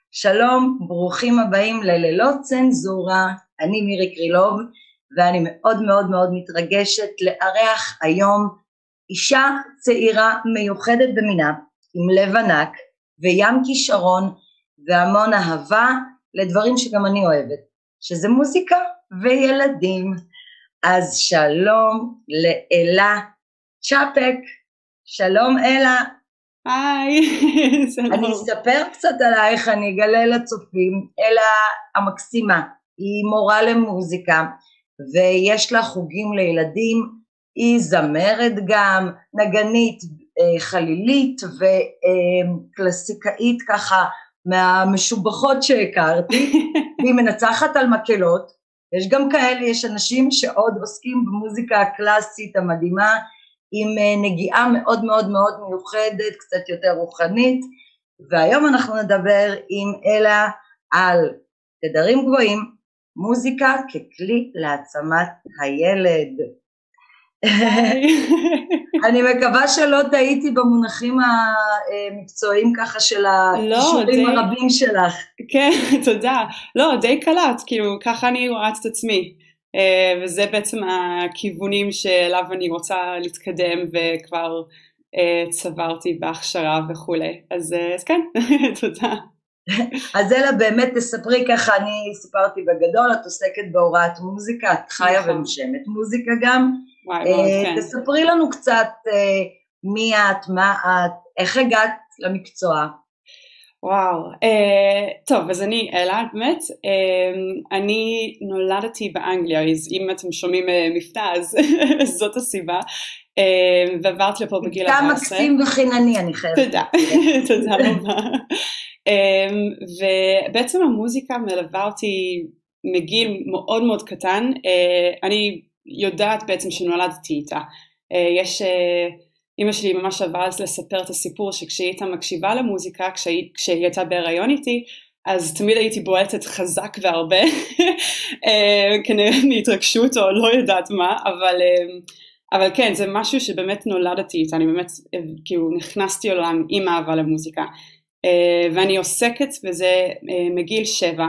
שלום, ברוכים הבאים ללילות צנזורה, אני מירי קרילוב ואני מאוד מאוד מאוד מתרגשת לארח היום אישה צעירה מיוחדת במינה עם לב ענק וים כישרון והמון אהבה לדברים שגם אני אוהבת, שזה מוזיקה וילדים. אז שלום לאלה צ'פק, שלום אלה. היי, שלום. אני אספר קצת עלייך, אני אגלה לצופים. אלה המקסימה, היא מורה למוזיקה ויש לה חוגים לילדים, היא זמרת גם, נגנית חלילית וקלסיקאית ככה מהמשובחות שהכרתי, והיא מנצחת על מקהלות. יש גם כאלה, יש אנשים שעוד עוסקים במוזיקה הקלאסית המדהימה, עם נגיעה מאוד מאוד מאוד מיוחדת, קצת יותר רוחנית, והיום אנחנו נדבר עם אלה על תדרים גבוהים, מוזיקה ככלי להעצמת הילד. אני מקווה שלא טעיתי במונחים המקצועיים ככה של הכישורים הרבים שלך. כן, תודה. לא, די קלט, כאילו ככה אני רואה את עצמי. וזה בעצם הכיוונים שאליו אני רוצה להתקדם וכבר צברתי בהכשרה וכולי. אז כן, תודה. אז אלה באמת תספרי ככה, אני סיפרתי בגדול, את עוסקת בהוראת מוזיקה, את חיה ונושמת מוזיקה גם. תספרי לנו קצת מי את, מה את, איך הגעת למקצוע? וואו, טוב, אז אני אלה, באמת, אני נולדתי באנגליה, אז אם אתם שומעים מבטא, אז זאת הסיבה, ועברת לפה בגיל 14. מבטא מקסים וחינני, אני חייבת. תודה, תודה רבה. ובעצם המוזיקה מלווה אותי מגיל מאוד מאוד קטן, אני יודעת בעצם שנולדתי איתה, אמא שלי ממש אהבה אז לספר את הסיפור שכשהיא הייתה מקשיבה למוזיקה, כשהיא הייתה בהיריון איתי, אז תמיד הייתי בועטת חזק והרבה, כנראה מהתרגשות או לא יודעת מה, אבל כן, זה משהו שבאמת נולדתי איתה, אני באמת כאילו נכנסתי לעולם עם אהבה למוזיקה, ואני עוסקת בזה מגיל 7,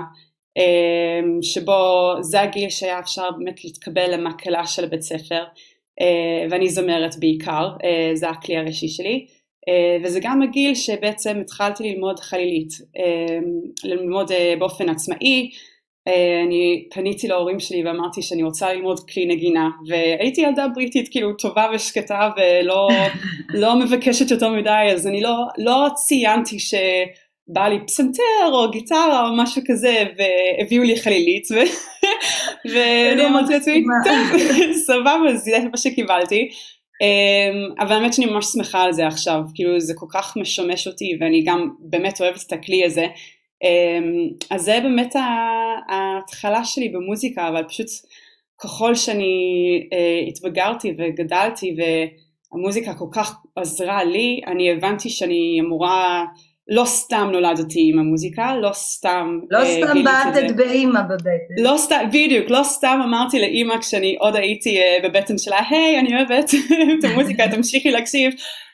שבו זה הגיל שהיה אפשר באמת להתקבל למקהלה של בית ספר, ואני זמרת בעיקר, זה הכלי הראשי שלי, וזה גם הגיל שבעצם התחלתי ללמוד חלילית, ללמוד באופן עצמאי. אני פניתי להורים שלי ואמרתי שאני רוצה ללמוד כלי נגינה, והייתי ילדה בריטית כאילו טובה ושקטה ולא מבקשת יותר מדי, אז אני לא ציינתי שבא לי פסנתר או גיטרה או משהו כזה, והביאו לי חלילית, ואני אמרתי לעצמי, טוב, סבבה, זה מה שקיבלתי, אבל האמת שאני ממש שמחה על זה עכשיו, כאילו זה כל כך משמש אותי, ואני גם באמת אוהבת את הכלי הזה, אז זה באמת ההתחלה שלי במוזיקה, אבל פשוט ככל שאני התבגרתי וגדלתי, והמוזיקה כל כך עזרה לי, אני הבנתי שאני אמורה, לא סתם נולדתי עם המוזיקה, לא סתם בעטת באמא בבטן. לא סתם, בדיוק, לא סתם אמרתי לאמא כשאני עוד הייתי בבטן שלה, היי, אני אוהבת את המוזיקה, תמשיכי להקשיב.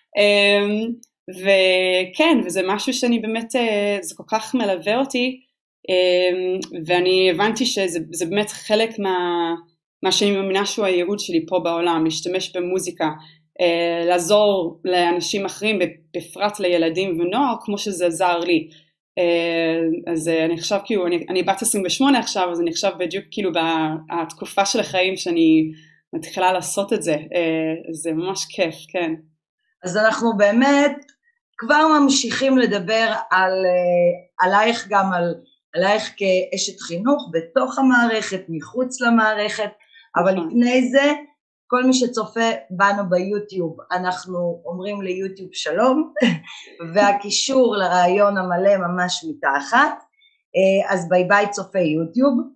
וכן, וזה משהו שאני באמת, זה כל כך מלווה אותי, ואני הבנתי שזה באמת חלק מה שאני מאמינה שהוא הייעוד שלי פה בעולם, להשתמש במוזיקה, לעזור לאנשים אחרים, בפרט לילדים ונוער, כמו שזה עזר לי. אז אני חושב כאילו, אני בת 28 עכשיו, אז אני חושב בדיוק כאילו בתקופה של החיים שאני מתחילה לעשות את זה, זה ממש כיף, כן. אז אנחנו באמת כבר ממשיכים לדבר עלייך גם עלייך כאשת חינוך, בתוך המערכת, מחוץ למערכת, אבל לפני זה, כל מי שצופה בנו ביוטיוב, אנחנו אומרים ליוטיוב שלום, והקישור לרעיון המלא ממש מתחת, אז ביי ביי צופה יוטיוב,